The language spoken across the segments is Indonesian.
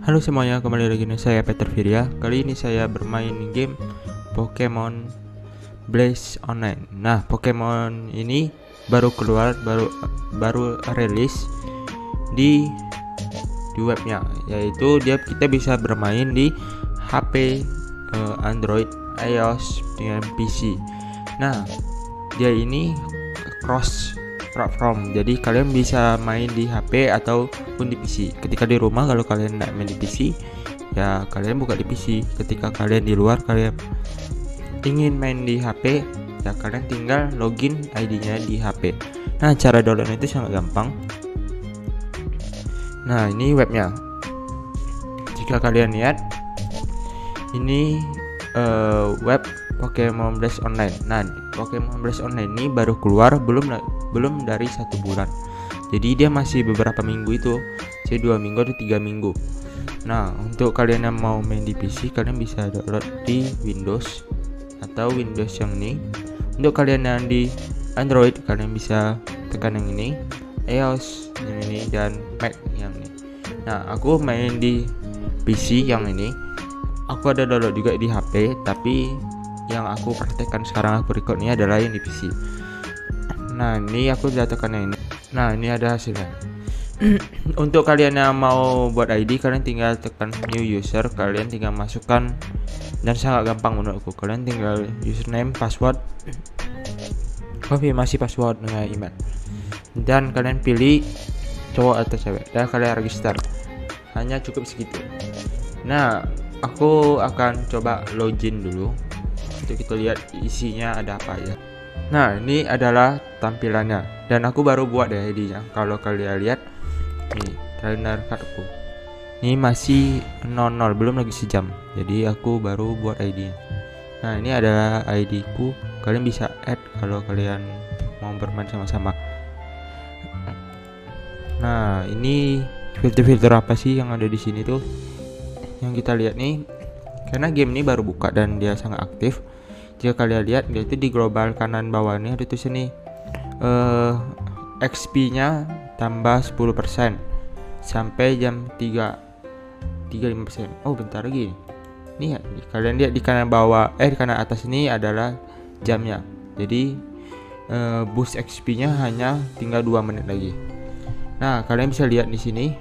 Halo semuanya, kembali lagi dengan saya Peter Firya. Kali ini saya bermain game Pokemon Blaze Online. Nah, Pokemon ini baru keluar, baru rilis di webnya, yaitu kita bisa bermain di HP, Android, iOS dengan PC. Nah, dia ini cross platform, jadi kalian bisa main di HP ataupun di PC. Ketika di rumah, kalau kalian tidak main di PC, ya kalian buka di PC. Ketika kalian di luar, kalian ingin main di HP, ya kalian tinggal login ID-nya di HP. Nah, cara download itu sangat gampang. Nah, ini webnya. Jika kalian lihat, ini web Pokemon Blaze Online. Nah, Pokemon Blaze Online ini baru keluar belum dari 1 bulan. Jadi dia masih beberapa minggu itu, 2 minggu atau 3 minggu. Nah, untuk kalian yang mau main di PC, kalian bisa download di Windows atau Windows yang ini. Untuk kalian yang di Android, kalian bisa tekan yang ini, iOS yang ini, dan Mac yang ini. Nah, aku main di PC yang ini. Aku ada download juga di HP, tapi yang aku praktekkan sekarang aku record ini adalah yang di PC. Nah, ini aku sudah tekan yang ini. Nah, ini ada hasilnya. Untuk kalian yang mau buat ID, kalian tinggal tekan new user, kalian tinggal masukkan, dan sangat gampang menurutku. Kalian tinggal username, password, konfirmasi password dengan email, dan kalian pilih cowok atau cewek, dan kalian register. Hanya cukup segitu. Nah, aku akan coba login dulu untuk kita lihat isinya ada apa ya. Nah, ini adalah tampilannya, dan aku baru buat deh ID-nya. Kalau kalian lihat nih, trainer cardku ini masih 00, belum lagi sejam. Jadi aku baru buat ID-nya. Nah, ini adalah ID ku. Kalian bisa add kalau kalian mau bermain sama-sama. Nah, ini filter-filter apa sih yang ada di sini tuh? Yang kita lihat nih, karena game ini baru buka dan dia sangat aktif. Jika kalian lihat, dia itu di global kanan bawah ini ada tulisan nih, XP nya tambah 10% sampai jam 3.35%. Oh, bentar lagi nih ya, kalian lihat di kanan bawah, di kanan atas ini adalah jamnya. Jadi boost XP nya hanya tinggal 2 menit lagi. Nah, kalian bisa lihat di sini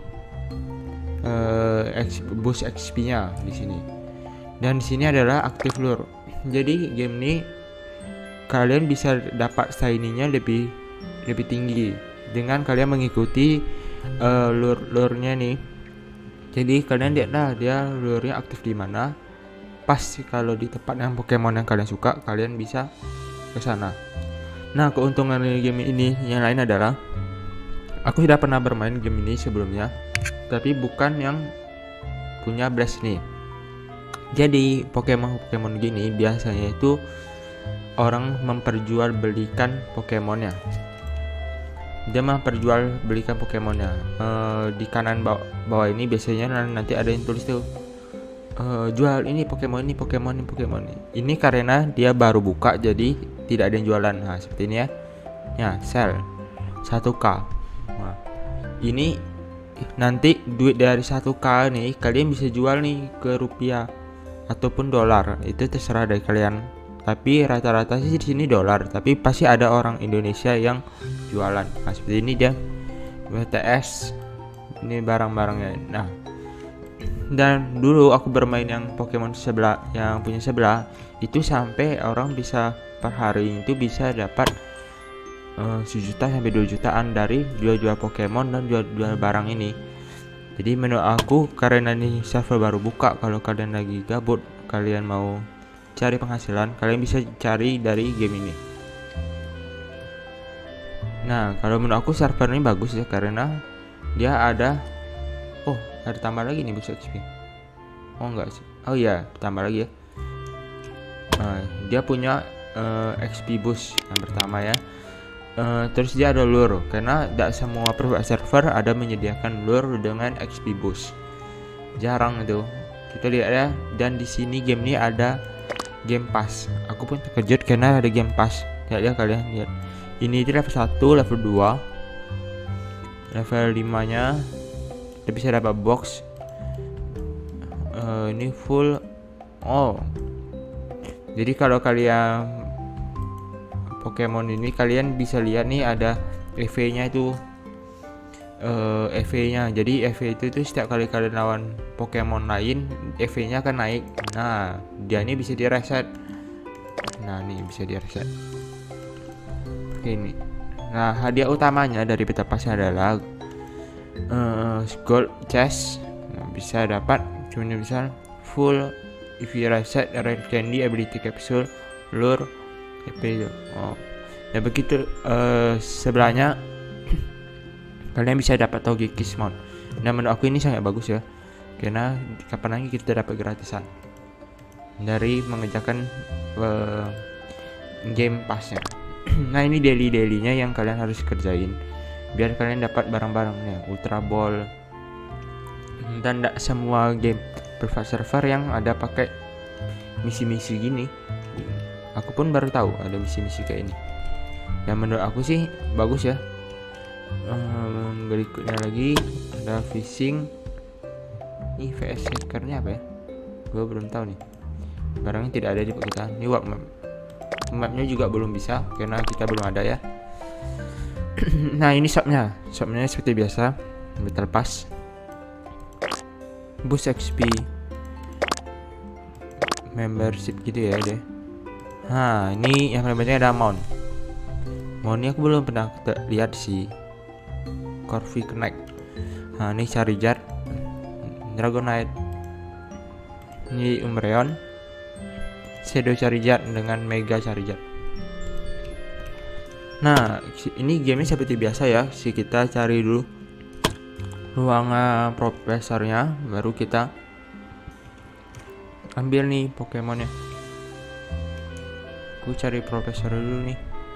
boost XP nya di sini. Dan di sini adalah active lure. Jadi game ini kalian bisa dapat shiny-nya lebih tinggi dengan kalian mengikuti lure-nya nih. Jadi kalian lihatlah dia lure-nya aktif di mana. Pas kalau di tempat yang Pokemon yang kalian suka, kalian bisa ke sana. Nah, keuntungan dari game ini yang lain adalah aku sudah pernah bermain game ini sebelumnya, tapi bukan yang punya Blaze nih. Jadi Pokemon gini biasanya itu orang memperjualbelikan Pokemonnya. Dia memperjualbelikan Pokemonnya. Di kanan bawah ini biasanya nanti ada yang tulis tuh, jual ini Pokemon ini. Ini karena dia baru buka, jadi tidak ada yang jualan. Nah, seperti ini ya. Ya, sell 1k. Nah, ini nanti duit dari 1k nih kalian bisa jual nih ke rupiah ataupun dolar, itu terserah dari kalian. Tapi rata-rata sih di sini dolar, tapi pasti ada orang Indonesia yang jualan. Nah, seperti ini dia BTS, ini barang-barangnya. Nah, dan dulu aku bermain yang Pokemon sebelah, yang punya sebelah itu sampai orang bisa per hari itu bisa dapat 1 juta sampai 2 jutaan dari jual-jual Pokemon dan jual-jual barang ini. Jadi menurut aku, karena ini server baru buka, kalau kalian lagi gabut, kalian mau cari penghasilan, kalian bisa cari dari game ini. Nah, kalau menurut aku server ini bagus ya, karena dia ada tambah lagi nih boost XP. Oh enggak sih, oh iya tambah lagi ya. Dia punya XP boost yang pertama ya. Terus dia ada lure, karena tidak semua private server ada menyediakan lure dengan XP boost. Jarang itu. Kita lihat ya. Dan di sini game ini ada game pass. Aku pun terkejut karena ada game pass. Lihat ya kalian lihat. Ini level 1, level 2, level 5 nya kita bisa dapat box. ini full. Oh, jadi kalau kalian Pokemon ini kalian bisa lihat nih ada EV-nya itu, EV-nya. Jadi EV itu setiap kali kalian lawan Pokemon lain, EV-nya akan naik. Nah, dia ini bisa direset. Nah, ini bisa direset. Oke, ini. Nah, hadiah utamanya dari Battle Pass adalah gold chest. Nah, bisa dapat cuma bisa full EV reset, rare candy, ability capsule, lure, EP. Oh. Dan begitu sebelahnya kalian bisa dapat Togekiss mount. Nah, menurut aku ini sangat bagus ya, karena kapan lagi kita dapat gratisan dari mengerjakan game passnya. Nah, ini daily-dailynya yang kalian harus kerjain biar kalian dapat barang-barangnya, Ultra Ball. Dan tidak semua game private server yang ada pakai misi-misi gini. Aku pun baru tahu ada misi-misi kayak ini. Dan menurut aku sih bagus ya. Berikutnya lagi ada fishing. Ini VS hackernya apa ya? Gue belum tahu nih. Barangnya tidak ada di kita. Ini warp map. Mapnya juga belum bisa karena kita belum ada ya. Nah, ini shopnya seperti biasa, Battle Pass, boost XP, membership gitu ya deh. Nah, ini yang paling penting ada mount. Mount ini aku belum pernah lihat sih. Corvi Connect. Nah, ini Charizard, Dragonite, ini Umbreon, Shadow Charizard dengan Mega Charizard. Nah, ini gamenya seperti biasa ya. Kita cari dulu ruangan profesornya, baru kita ambil nih Pokemonnya. Aku cari profesor dulu nih.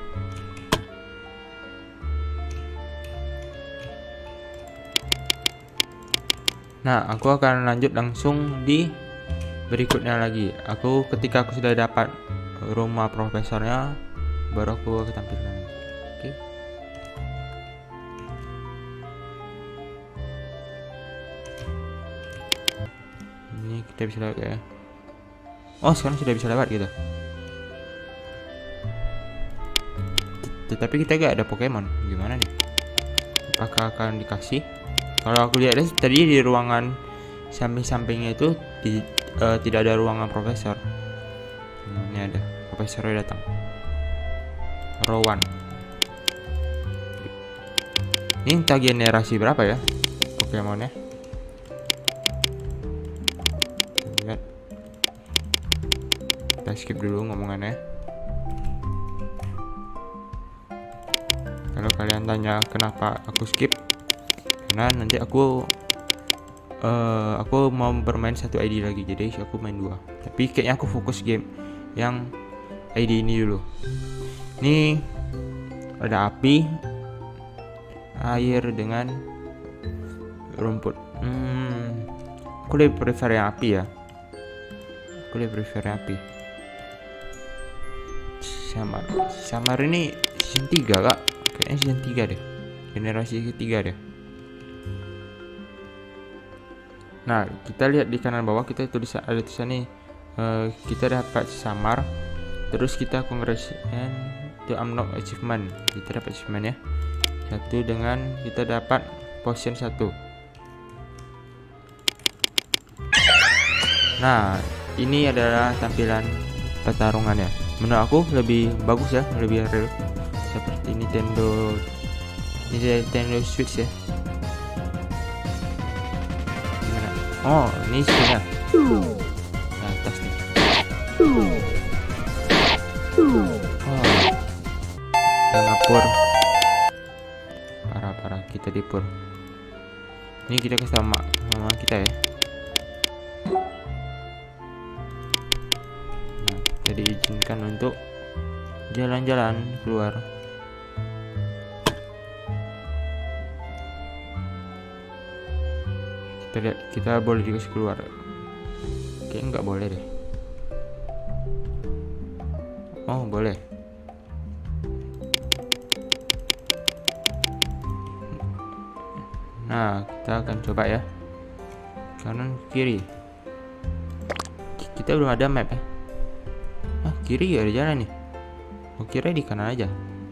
Nah, aku akan lanjut langsung di berikutnya lagi. Ketika aku sudah dapat rumah profesornya, baru aku akan tampilkan. Oke. Ini kita bisa lewat ya. Oh, sekarang sudah bisa lewat gitu. Tetapi kita gak ada Pokemon. Gimana nih? Apakah akan dikasih? Kalau aku lihat tadi di ruangan samping-sampingnya itu tidak ada ruangan profesor. Ini ada profesornya datang. Rowan. Ini entah generasi berapa ya Pokemonnya. Lihat. Kita skip dulu ngomongannya. Kalau kalian tanya kenapa aku skip, karena nanti aku mau bermain satu ID lagi, jadi aku main 2. Tapi kayaknya aku fokus game yang ID ini dulu. Ini ada api, air dengan rumput. Aku lebih prefer yang api ya. Samar ini season 3 kak. Kayaknya season 3 deh. Generasi ketiga deh. Nah, kita lihat di kanan bawah kita ada tulisan nih, kita dapat Samar, terus kita congratulation to unlock achievement. Kita dapat achievement ya. Satu dengan kita dapat potion 1. Nah, ini adalah tampilan pertarungannya. Menurut aku lebih bagus ya, lebih real seperti Nintendo Switch ya. Oh, ini skinnya. Nah, atas nih. Oh, udah ngapur. Parah, kita dipur. Ini kita ke sama kita ya. Nah, kita diizinkan untuk jalan-jalan keluar. Kita boleh dikasih keluar. Kayaknya nggak boleh deh. Oh, boleh. Nah, kita akan coba ya. Kanan kiri. Kita belum ada map ya. Kiri ya ada jalan nih. Kira di kanan aja.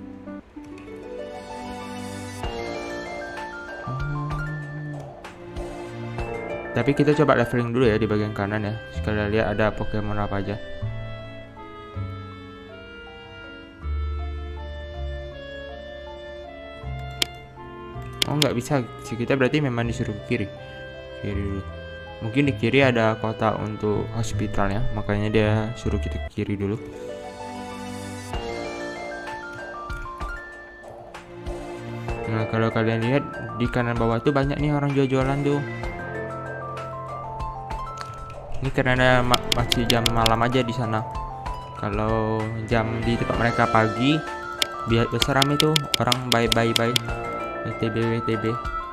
Tapi kita coba leveling dulu ya di bagian kanan ya. Sekalian lihat ada Pokemon apa aja. Nggak bisa. Kita berarti memang disuruh ke kiri. Kiri dulu. Mungkin di kiri ada kota untuk hospitalnya, makanya dia suruh kita ke kiri dulu. Nah, kalau kalian lihat di kanan bawah tuh banyak nih orang jual-jualan tuh. Ini karena masih jam malam aja di sana. Kalau jam di tempat mereka pagi, biar besar rame tuh orang bye. WTB.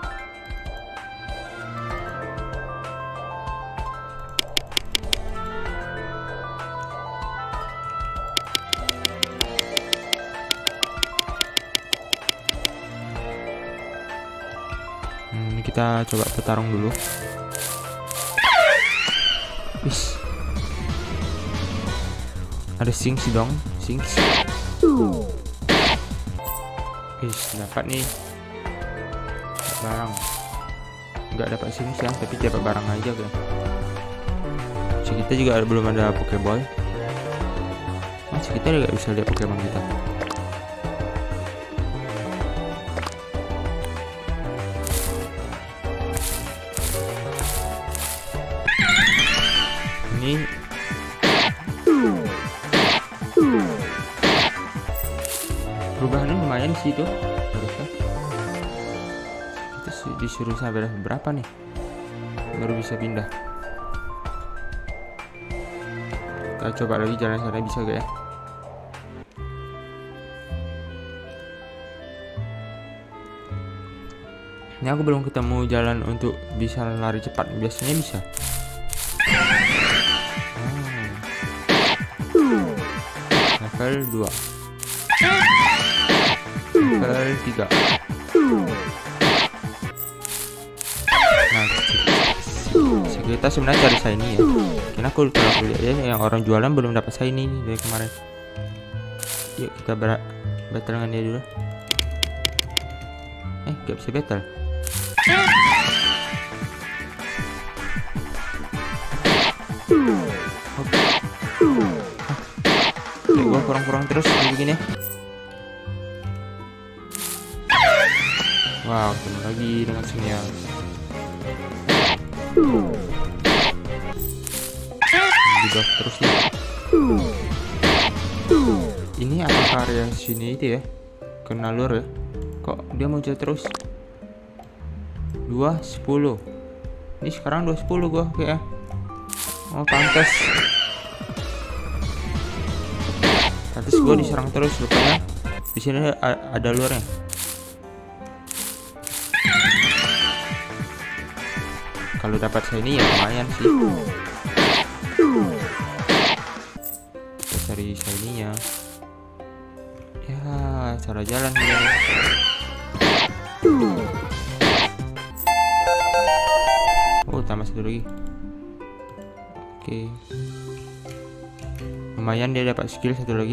Ini kita coba bertarung dulu. Wis. Ada Sinks dong, Sinks. Wis, dapat nih. Barang. Enggak dapat Sinks ya, tapi dapat barang aja kan. Kita juga belum ada Pokeball. Kita juga bisa lihat Pokemon kita. Ini perubahannya lumayan sih tuh. Harusnya kita disuruh sampai berapa nih baru bisa pindah. Kita coba lagi jalan sana, bisa gak ya? Ini aku belum ketemu jalan untuk bisa lari cepat. Biasanya bisa. Level 2, level 3. Nah, kita sebenarnya cari shiny ya. Karena kalau aku lihat ya, yang orang jualan belum dapat shiny nih dari kemarin. Yuk kita battle dengan dia dulu. Gak bisa battle. Gua kurang terus begini. Wow, ketemu lagi dengan sinyal. Dibuff terus nih. Ini apa area sini itu ya? Kena lur ya? Kok dia muncul terus? 210. Ini sekarang 210 gua kayak. Oh, pantas. Gue diserang terus rupanya. Di sini ada lurnya. Kalau dapat shiny ya lumayan sih. Kita cari shiny-nya. Ya, cara jalan ini. Oh, tambah satu lagi. Oke. Lumayan dia dapat skill satu lagi.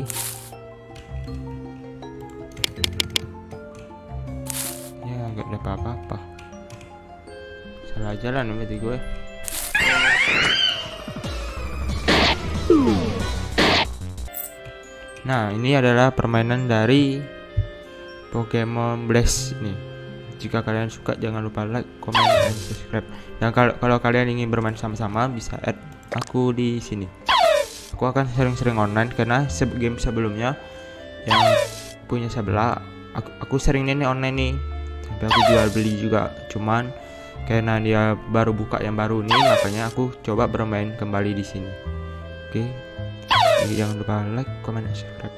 Ya, nggak dapat apa-apa. Salah jalan berarti gue. Nah, ini adalah permainan dari Pokemon Blast nih. Jika kalian suka, jangan lupa like, komen, dan subscribe. Dan kalau kalian ingin bermain sama-sama, bisa add aku di sini. Aku akan sering-sering online karena game sebelumnya yang punya sebelah aku sering ini online nih, sampai aku jual beli juga. Cuman karena dia baru buka yang baru nih, makanya aku coba bermain kembali di sini. Oke, jangan lupa like, comment, dan subscribe.